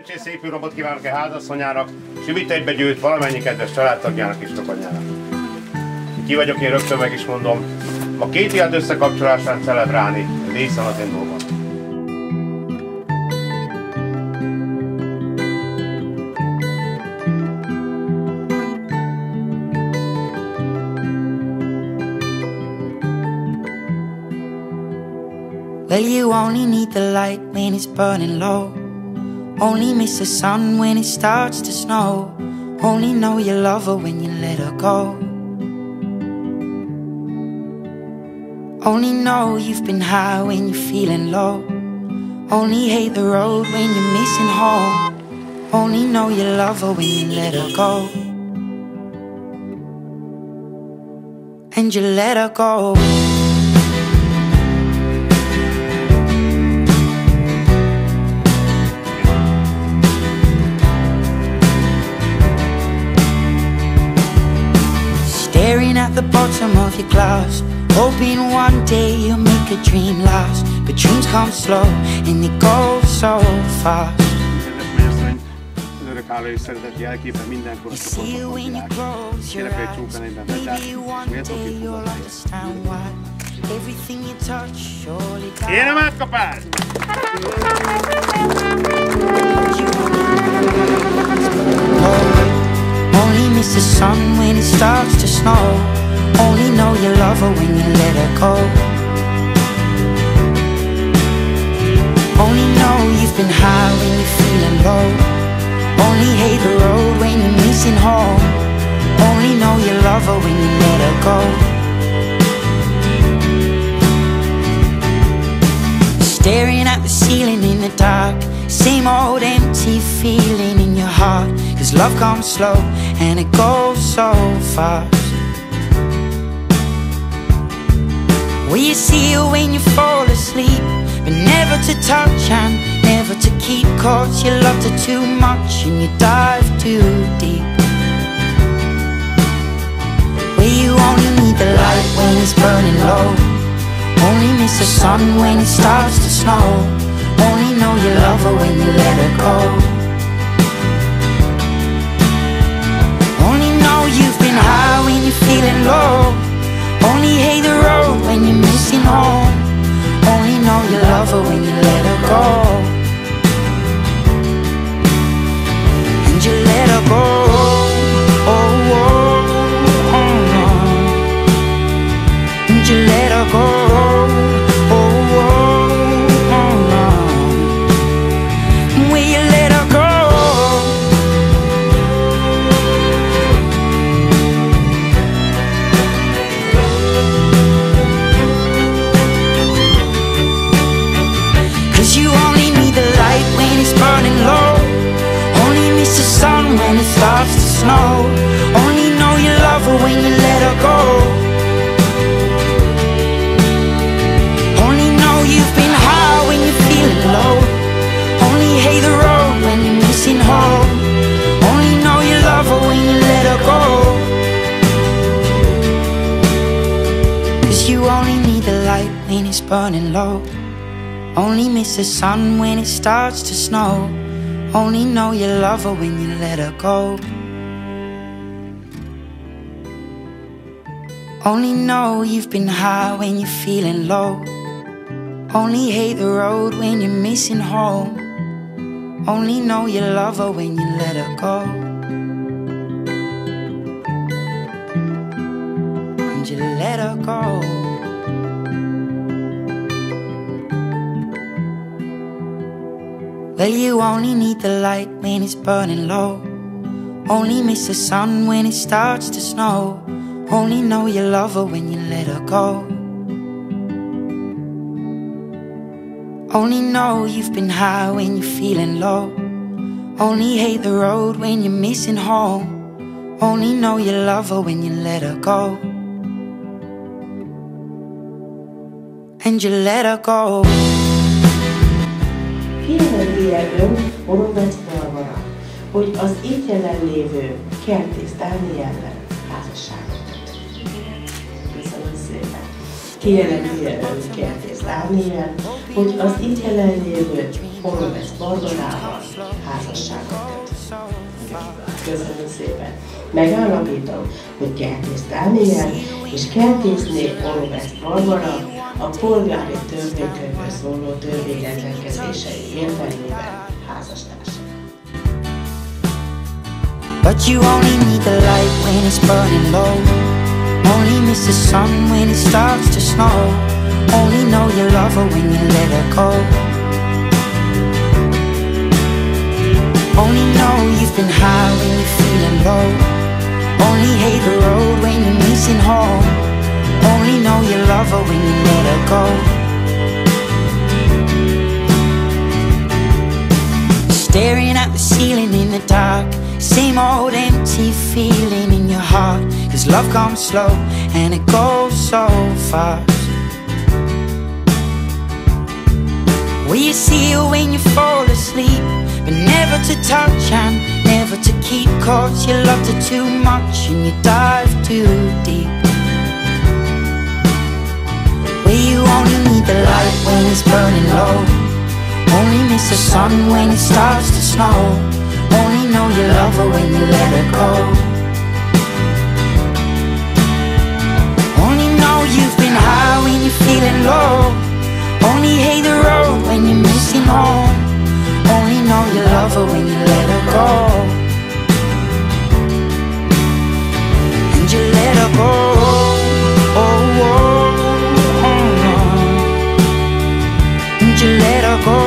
Szerencsés szép jó napot kívánok a házasszonyának, és üvít egybegyűlt valamennyi kedves családtagjának és rokonyának. Ki vagyok, én rögtön meg is mondom, ma két élet összekapcsolásán celebrálni, részen az én dolgom. Well, you only need the light when it's burning low. Only miss the sun when it starts to snow. Only know you love her when you let her go. Only know you've been high when you're feeling low. Only hate the road when you're missing home. Only know you love her when you let her go. And you let her go. Staring at the bottom of your glass, hoping one day you'll make a dream last. But dreams come slow and they go so fast. Hálai szereteti jelképe mindenkor, You see it when you close your eyes. Maybe one day you'll understand why. Everything you touch surely dies. Kérem átkapást! Only miss the sun when it starts to snow. Only know you love her when you let her go. Only know you've been high when you're feeling low. Only hate the road when you're missing home. Only know you love her when you let her go. Staring at the ceiling in the dark, same old empty feeling in your heart. Cause love comes slow and it goes so fast. Will you see her when you fall asleep, but never to touch and never to keep? Cause you loved her too much and you dive too deep. Where you only need the light when it's burning low. Only miss the sun when it starts to snow. Only know you love her when you let her go. Only know you've been high when you're feeling low. Only hate the road when you're missing home. Only know you love her when you let her go. And you let her go. Oh, oh, oh, oh. And you let her go. Oh, oh, oh, oh. Will you let her go? Cause you only need the light when it's burning low. Only miss the sun when it starts to snow. Only know you love her when you let her go. Only know you've been high when you're feeling low. Only hate the road when you're missing home. Only know you love her when you let her go. Cause you only need the light when it's burning low. Only miss the sun when it starts to snow. Only know you love her when you let her go. Only know you've been high when you're feeling low. Only hate the road when you're missing home. Only know you love her when you let her go. And you let her go. Well, you only need the light when it's burning low. Only miss the sun when it starts to snow. Only know you love her when you let her go. Only know you've been high when you're feeling low. Only hate the road when you're missing home. Only know you love her when you let her go. And you let her go. Kijelenti Horváth Barbara, hogy az itt jelenlévő Kertész Dániellel házasságot kötött. Köszönöm szépen. Kijelenti Kertész Dániel, hogy az itt jelenlévő Horváth Barbarával házasságot köt. Köszönöm szépen. Megállapítom, hogy Kertész Dániel és Kertészné Olovesz Barbara a polgári törvénykönyvről szóló törvényrendelkezései értelmében házastársak. But you only need the light when it's burning low. Only miss the sun when it starts to snow. Only know you love her when you let her go. Only know you've been high when you're feeling low. Only hate the road when you're missing home. Only know you love her when you let her go. Staring at the ceiling in the dark, same old empty feeling in your heart. 'Cause love comes slow and it goes so fast. Will you see her when you fall asleep, but never to touch and never to keep? 'Cause you loved her too much and you dive too deep. Will you only need the light when it's burning low? Only miss the sun when it starts to snow. Only know you love her when you let her go. Only know you've been high when you're feeling low. Only hate the road when you're missing home. Only know you love her when you let her go. And you let her go. Oh, oh, oh, oh. And you let her go.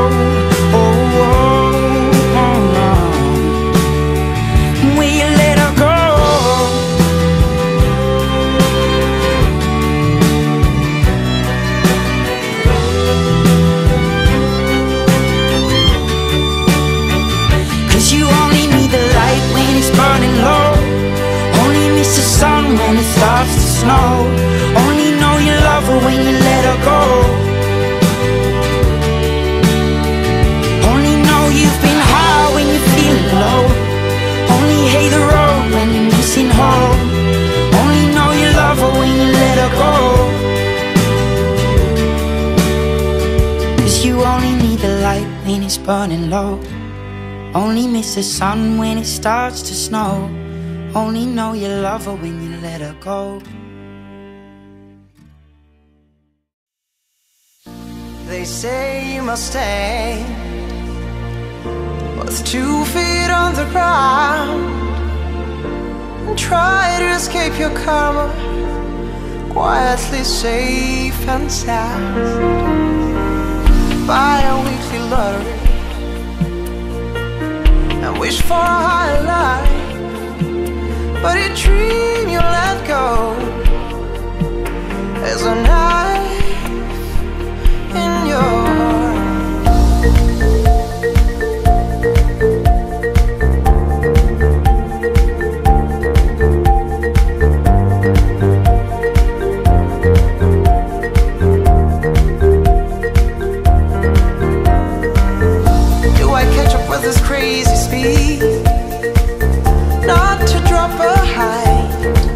When it starts to snow, only know you love her when you let her go. Only know you've been high when you're feeling low. Only hate the road when you're missing home. Only know you love her when you let her go. 'Cause you only need the light when it's burning low. Only miss the sun when it starts to snow. Only know you love her when you let her go. They say you must stay with 2 feet on the ground and try to escape your karma, quietly safe and sound. Buy a weekly lottery and wish for a higher life. But a dream you let go is a knife in your heart. Do I catch up with this crazy speed? Not to drop a height,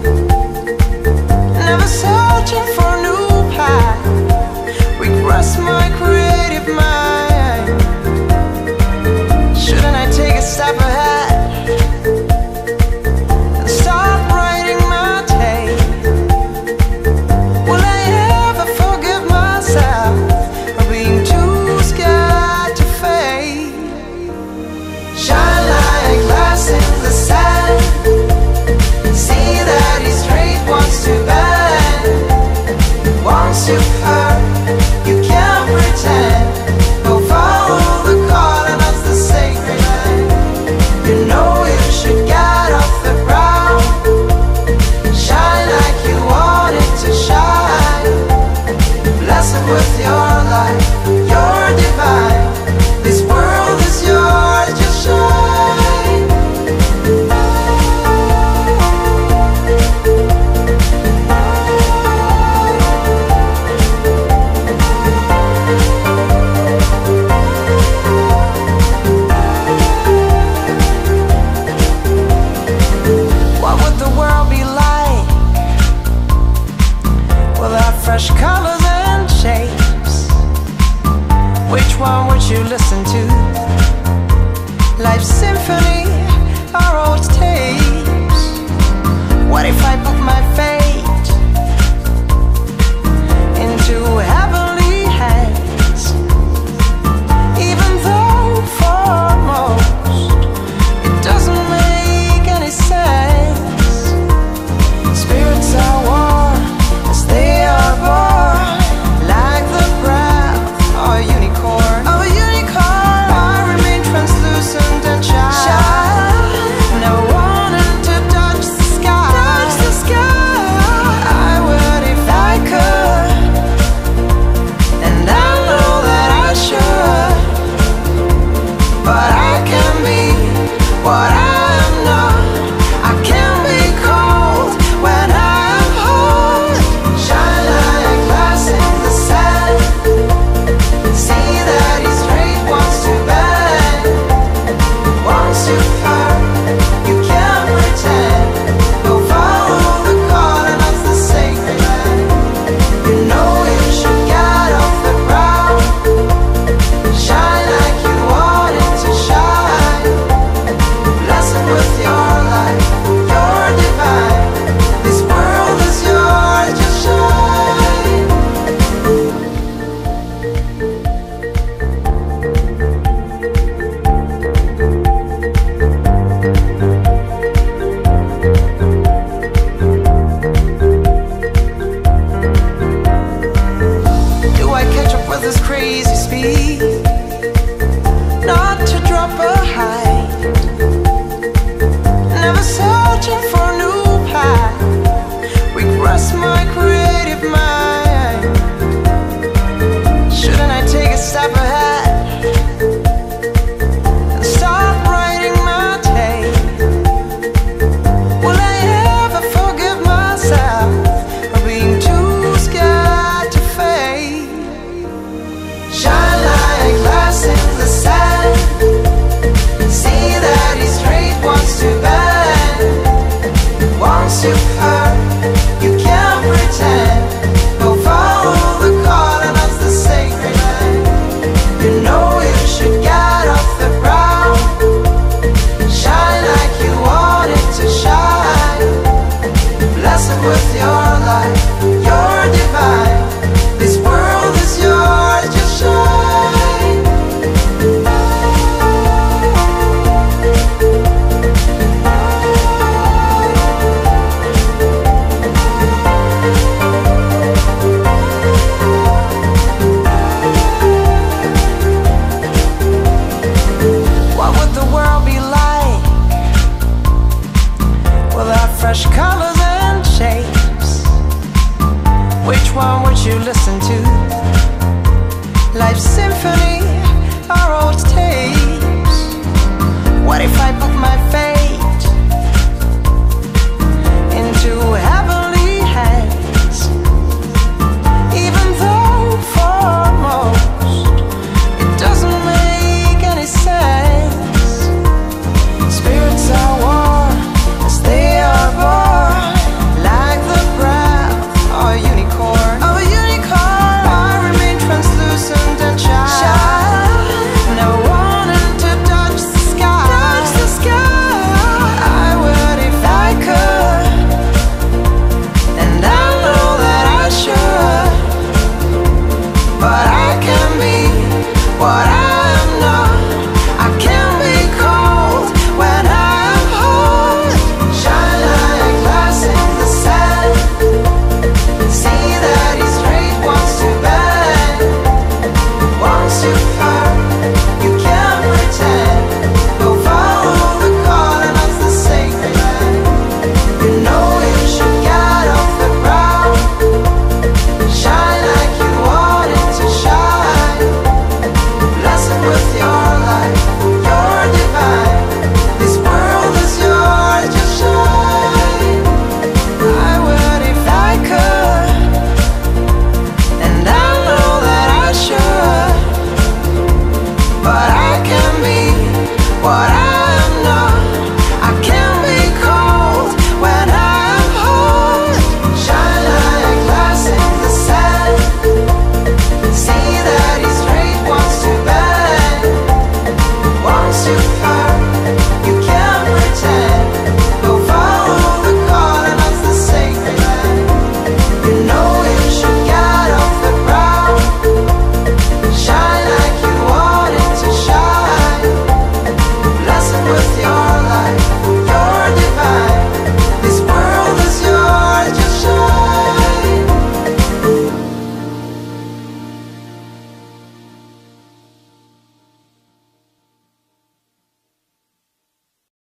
never searching for a new path. Regress my creative mind. Shouldn't I take a step ahead and start writing my tale? Will I ever forgive myself for being too scared to fade? Shine like glass in the sand. See that he's straight, wants to bend. Once you've heard, you can't pretend. Go follow the call and that's the sacred land. You know you should get off the ground. Shine like you want it to shine. Bless it with your life, you're divine. This world is yours, just shine. What would the world be like without fresh colors and shapes? Which one would you listen to? life's symphony are old tapes. What if I put my fate into heavenly hands? Even though for most it doesn't make any sense. Spirits are warm as they are born, like the breath of a unicorn. I remain translucent and shy, never wanting to touch the sky. I would if I could, and I know that I should, but I can be what I am not. I can be cold when I am hot. Shine like glass in the sand. See that he's straight, wants to bend, wants to hurt. You can't pretend. Go follow the call, and that's the sacred land. You know you should get off the ground. Shine like you wanted to shine. Blessed with your life, you're divine. This world is yours, just shine. Do I catch up with this crazy speed? Not to drop behind. Never searching for a new path. Regress my creative mind. Shouldn't I take a step ahead and start writing my tale? Will I ever forgive myself for being too scared to fail? Shine like glass in the sand. See that he's straight, wants to bend, wants to hurt. You can't pretend. Go follow the call, and that's the sacred land. You know you should get off the ground. Shine like you wanted to shine. Blessed with your life, you're divine. This world is yours, just shine. What would the world be like without fresh colors and shapes? Which one would you listen to?